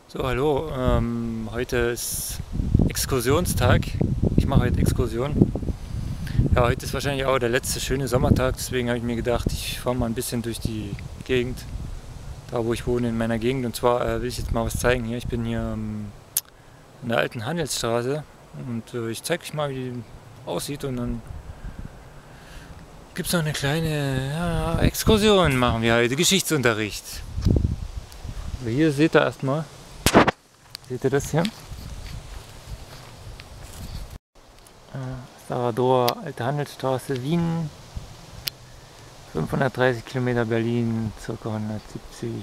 So, hallo. Heute ist Exkursionstag. Ich mache heute Exkursion. Ja, heute ist wahrscheinlich auch der letzte schöne Sommertag, deswegen habe ich mir gedacht, ich fahre mal ein bisschen durch die Gegend, da wo ich wohne, in meiner Gegend. Und zwar will ich jetzt mal was zeigen hier. Ich bin hier an der alten Handelsstraße und ich zeige euch mal, wie die aussieht, und dann gibt es noch eine kleine Exkursion, machen wir heute, Geschichtsunterricht. Also hier seht ihr erstmal, seht ihr das hier? Sarador, alte Handelsstraße, Wien, 530 Kilometer Berlin, ca. 170.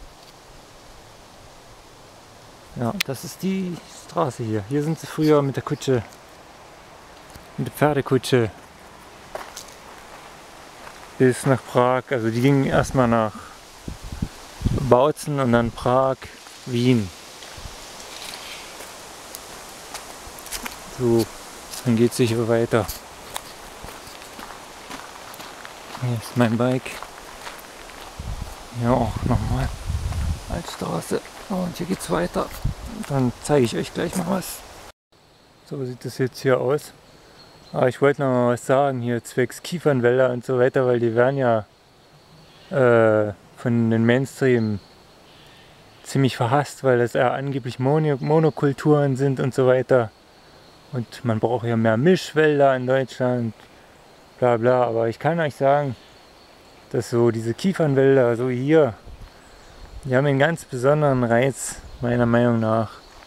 Ja, das ist die Straße hier. Hier sind sie früher mit der Kutsche, mit der Pferdekutsche bis nach Prag. Also die gingen erstmal nach Bautzen und dann Prag, Wien. So, dann geht es sicher weiter. Hier ist mein Bike. Hier auch nochmal Altstraße. Und hier geht's weiter. Dann zeige ich euch gleich noch was. So sieht das jetzt hier aus. Aber ich wollte noch mal was sagen hier zwecks Kiefernwälder und so weiter, weil die werden ja von den Mainstream ziemlich verhasst, weil das eher angeblich Monokulturen sind und so weiter. Und man braucht ja mehr Mischwälder in Deutschland, bla bla. Aber ich kann euch sagen, dass so diese Kiefernwälder, so hier, die haben einen ganz besonderen Reiz, meiner Meinung nach.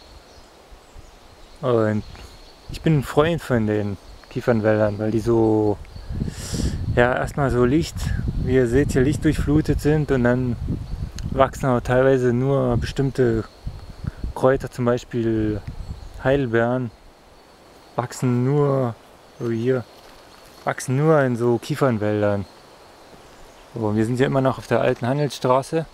Und ich bin ein Freund von den Kiefernwäldern, weil die so, ja, erstmal so wie ihr seht, hier lichtdurchflutet sind, und dann wachsen auch teilweise nur bestimmte Kräuter, zum Beispiel Heidelbeeren, wachsen nur, so hier, wachsen nur in so Kiefernwäldern. So, wir sind ja immer noch auf der alten Handelsstraße.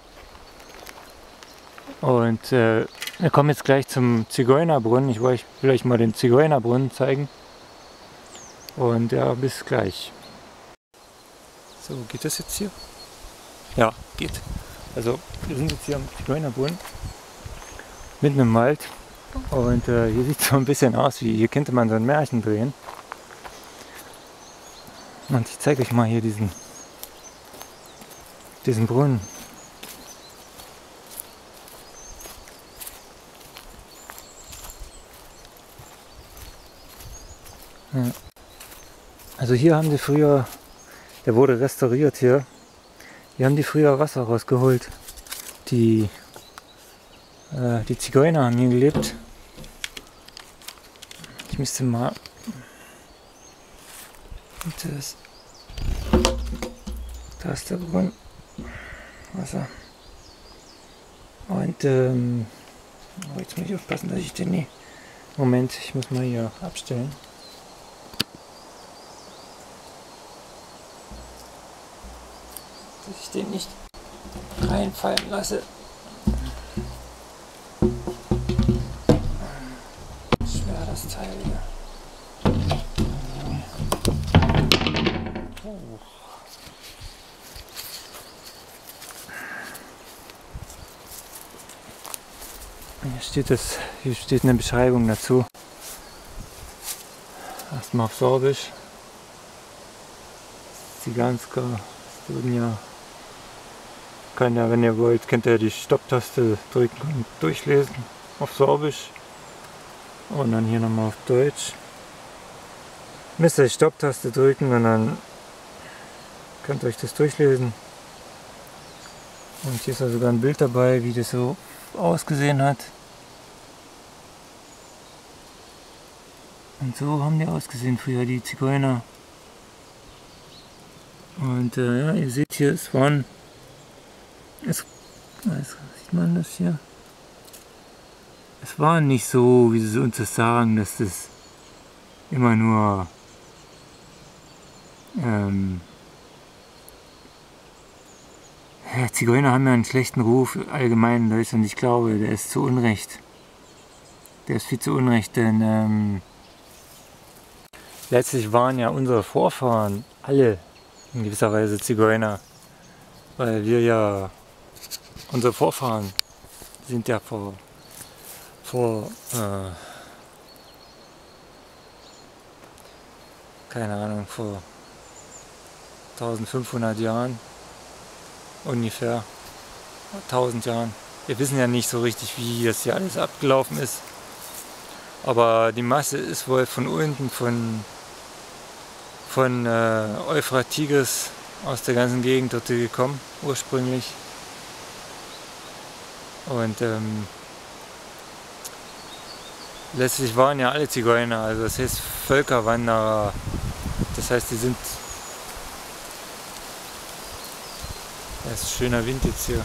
Und wir kommen jetzt gleich zum Zigeunerbrunnen. Ich will euch mal den Zigeunerbrunnen zeigen. Und ja, bis gleich. So, geht das jetzt hier? Ja, geht. Also, wir sind jetzt hier am Zigeunerbrunnen. Mitten im Wald. Und hier sieht es so ein bisschen aus wie, hier könnte man so ein Märchen drehen. Und ich zeige euch mal hier diesen Brunnen. Ja. Also hier haben die früher, der wurde restauriert hier, hier haben die früher Wasser rausgeholt. Die Zigeuner haben hier gelebt. Ich müsste mal... Da ist der Brunnen. Wasser. Und oh, jetzt muss ich aufpassen, dass ich den nie... Moment, ich muss mal hier abstellen. Dass ich den nicht reinfallen lasse. Schwer das Teil hier. Oh. Hier steht eine Beschreibung dazu. Erstmal auf Sorbisch. Ziganska, Studnia. Wenn ihr wollt, könnt ihr die Stopptaste drücken und durchlesen auf Sorbisch. Und dann hier nochmal auf Deutsch. Müsst ihr die Stopptaste drücken und dann könnt ihr euch das durchlesen. Und hier ist ja sogar ein Bild dabei, wie das so ausgesehen hat. Und so haben die ausgesehen früher, die Zigeuner. Und ja, ihr seht hier, sieht man das hier? Es war nicht so, wie sie uns das sagen, dass das immer nur Zigeuner haben ja einen schlechten Ruf allgemein in Deutschland. Ich glaube, der ist zu Unrecht. Der ist viel zu Unrecht, denn letztlich waren ja unsere Vorfahren alle in gewisser Weise Zigeuner. Weil unsere Vorfahren sind ja vor vor, keine Ahnung, vor 1500 Jahren ungefähr, 1000 Jahren. Wir wissen ja nicht so richtig, wie das hier alles abgelaufen ist, aber die Masse ist wohl von unten, von Euphrat, Tigris, aus der ganzen Gegend dort gekommen, ursprünglich. Und letztlich waren ja alle Zigeuner, also das heißt Völkerwanderer. Das heißt, die sind... Das ist schöner Wind jetzt hier.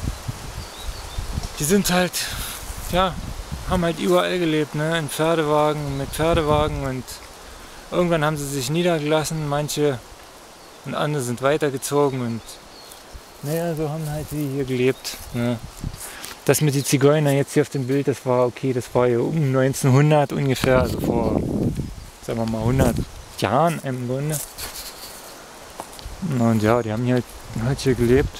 Die sind halt, ja, haben halt überall gelebt, ne? In Pferdewagen, mit Pferdewagen, und irgendwann haben sie sich niedergelassen, manche, und andere sind weitergezogen, und naja, so haben halt sie hier gelebt, ne? Das mit den Zigeuner jetzt hier auf dem Bild, das war okay, das war hier um 1900 ungefähr, also vor, sagen wir mal, 100 Jahren im Grunde. Und ja, die haben hier halt hier gelebt.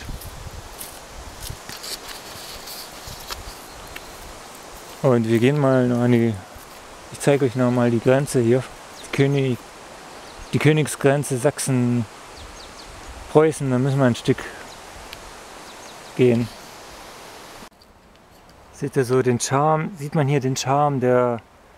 Und wir gehen mal noch an die, ich zeige euch noch mal die Grenze hier, die Königsgrenze Sachsen-Preußen, da müssen wir ein Stück gehen. Seht ihr so den Charme, sieht man hier den Charme der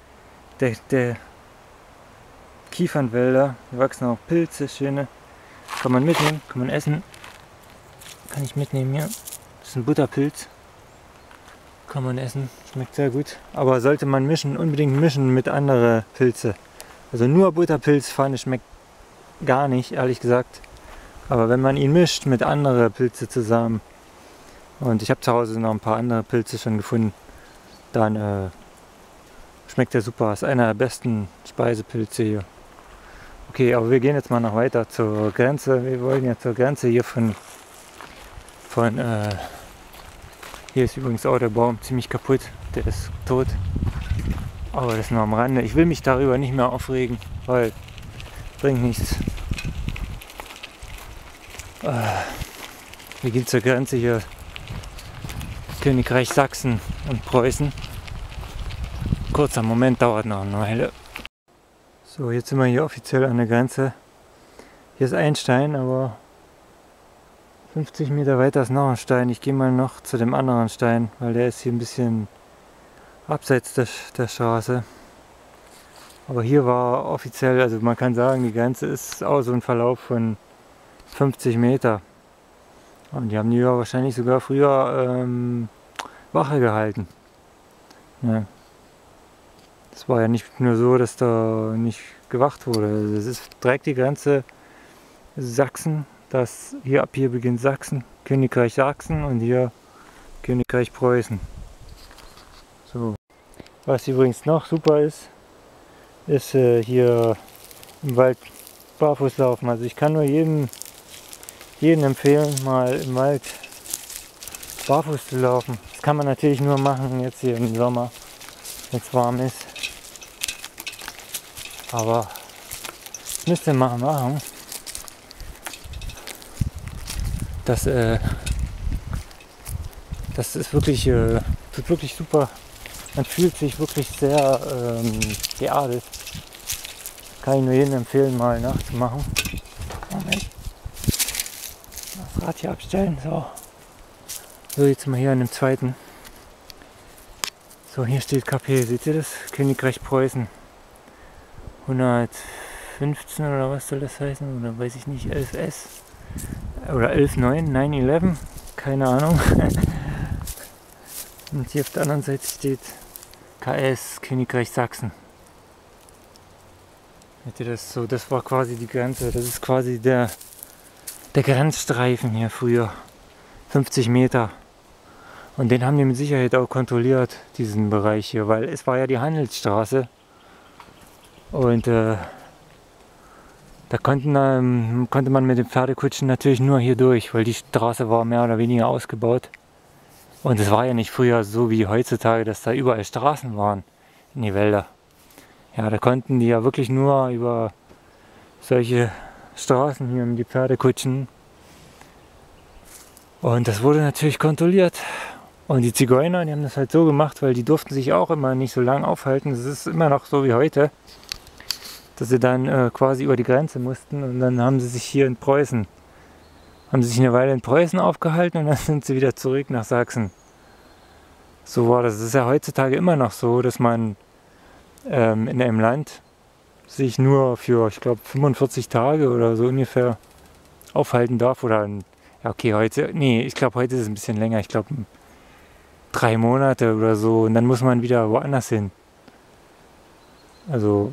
Kiefernwälder. Hier wachsen auch Pilze, schöne. Kann man mitnehmen, kann man essen. Kann ich mitnehmen hier. Das ist ein Butterpilz. Kann man essen, schmeckt sehr gut. Aber sollte man mischen, unbedingt mischen mit anderen Pilze. Also nur Butterpilzpfanne schmeckt gar nicht, ehrlich gesagt. Aber wenn man ihn mischt mit anderen Pilze zusammen, und ich habe zu Hause noch ein paar andere Pilze schon gefunden, dann schmeckt der super. Ist einer der besten Speisepilze hier. Okay, aber wir gehen jetzt mal noch weiter zur Grenze. Wir wollen ja zur Grenze hier hier ist übrigens auch der Baum ziemlich kaputt. Der ist tot. Aber das ist nur am Rande. Ich will mich darüber nicht mehr aufregen, weil bringt nichts. Wir gehen zur Grenze hier. Königreich Sachsen und Preußen. Kurzer Moment, dauert noch eine Weile. So, jetzt sind wir hier offiziell an der Grenze. Hier ist ein Stein, aber 50 Meter weiter ist noch ein Stein. Ich gehe mal noch zu dem anderen Stein, weil der ist hier ein bisschen abseits der Straße. Aber hier war offiziell, also man kann sagen, die Grenze ist auch so ein Verlauf von 50 Meter. Und die haben die ja wahrscheinlich sogar früher Wache gehalten. Ja. Es war ja nicht nur so, dass da nicht gewacht wurde. Also es ist direkt die Grenze Sachsen. Ab hier beginnt Sachsen, Königreich Sachsen, und hier Königreich Preußen. So. Was übrigens noch super ist hier im Wald barfuß laufen. Also ich kann nur jedem empfehlen, mal im Wald barfuß zu laufen. Das kann man natürlich nur machen jetzt hier im Sommer, wenn es warm ist. Aber das müsst ihr mal machen. Das ist wirklich, tut wirklich super. Man fühlt sich wirklich sehr geerdet. Kann ich nur jedem empfehlen, mal nachzumachen. Moment. Das Rad hier abstellen. So, jetzt mal hier an dem zweiten. So, hier steht KP. Seht ihr das? Königreich Preußen. 115 oder was soll das heißen? Oder weiß ich nicht. 11S. Oder 11.9, 9/11. Keine Ahnung. Und hier auf der anderen Seite steht KS, Königreich Sachsen. Seht ihr das? So, das war quasi die Grenze. Das ist quasi der Grenzstreifen hier früher. 50 Meter. Und den haben die mit Sicherheit auch kontrolliert, diesen Bereich hier, weil es war ja die Handelsstraße. Und da konnte man mit den Pferdekutschen natürlich nur hier durch, weil die Straße war mehr oder weniger ausgebaut. Und es war ja nicht früher so wie heutzutage, dass da überall Straßen waren in die Wälder. Ja, da konnten die ja wirklich nur über solche Straßen hier mit die Pferdekutschen. Und das wurde natürlich kontrolliert. Und die Zigeuner, die haben das halt so gemacht, weil die durften sich auch immer nicht so lange aufhalten. Es ist immer noch so wie heute, dass sie dann quasi über die Grenze mussten und dann haben sie sich hier in Preußen, haben sie sich eine Weile in Preußen aufgehalten und dann sind sie wieder zurück nach Sachsen. So war das. Es ist ja heutzutage immer noch so, dass man in einem Land sich nur für, ich glaube, 45 Tage oder so ungefähr aufhalten darf. Oder, ja okay, heute, nee, ich glaube, heute ist es ein bisschen länger. Ich glaube, 3 Monate oder so. Und dann muss man wieder woanders hin. Also,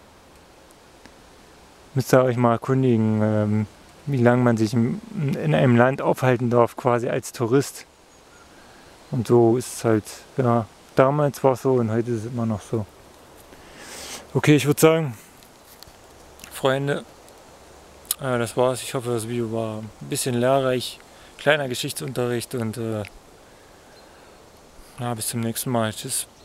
müsst ihr euch mal erkundigen, wie lange man sich in einem Land aufhalten darf, quasi als Tourist. Und so ist es halt, ja, damals war es so und heute ist es immer noch so. Okay, ich würde sagen, Freunde, das war's. Ich hoffe, das Video war ein bisschen lehrreich. Kleiner Geschichtsunterricht und bis zum nächsten Mal. Tschüss.